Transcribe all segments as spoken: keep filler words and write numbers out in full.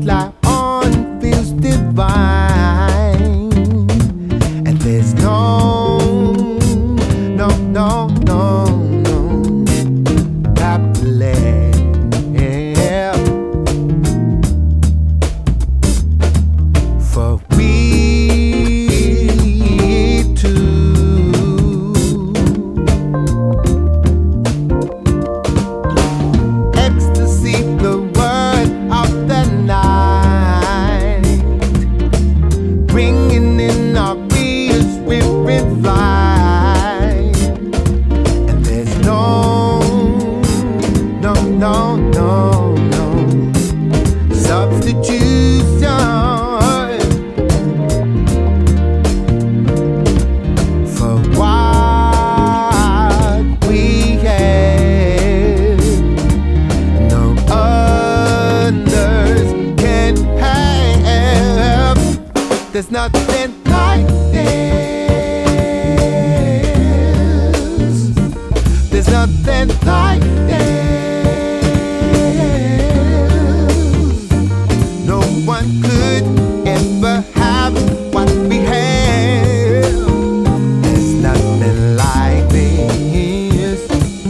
fly on feels divine, and there's no, no, no, no, no happily. Yeah. For we two, ecstasy, the word of the night, ringing in our ears with fly, and there's no, no, no, no, no substitution for what we have. No others can have. There's nothing like this. There's nothing like this. No one could ever have what we have. There's nothing like this.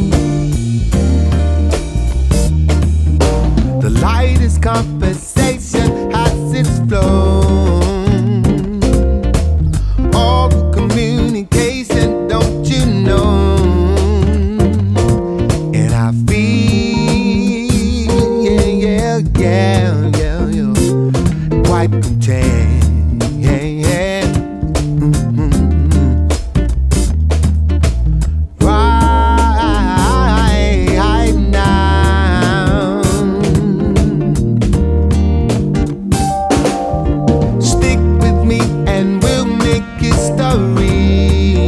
The lightest conversation has its flown. All communication, don't you know? And I feel, yeah, yeah, yeah, yeah, yeah, quite content, yeah, yeah. Mm-hmm. Right now, stick with me and we'll make history.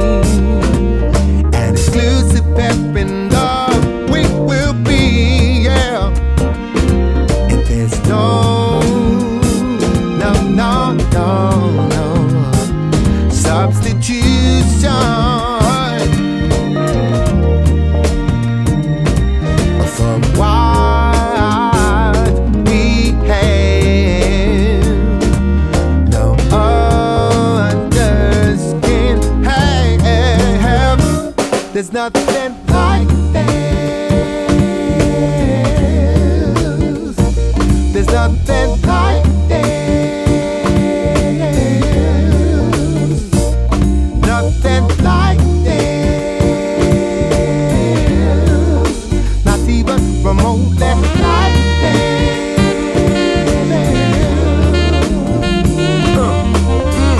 An exclusive pair in love we will be, yeah. And there's no, no, no, no, no substitution for what we have. No others can have. There's nothing like this. There's nothing like this. Nothing like this. Not even remotely like this. Uh, mm.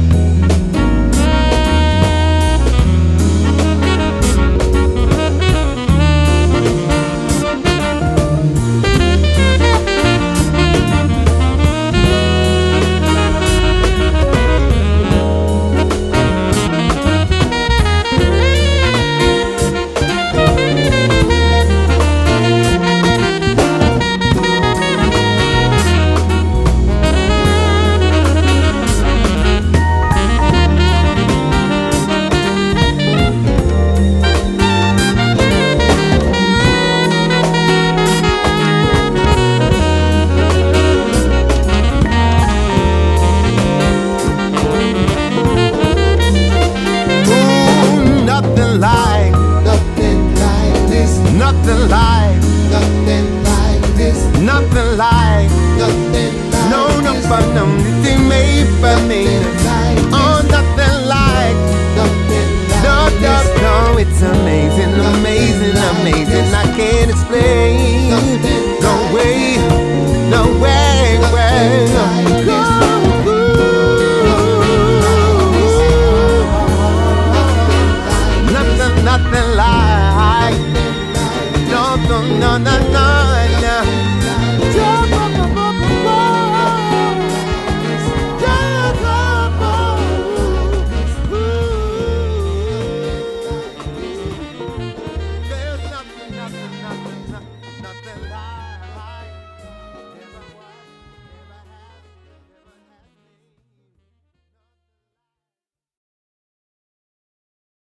Nothing like, nothing like this. Nothing like, nothing like this. Nothing like, nothing like. No, no, but no, nothing made for me. Oh, nothing like, nothing like. No, no, no, it's amazing, amazing, amazing. I can't explain. No way.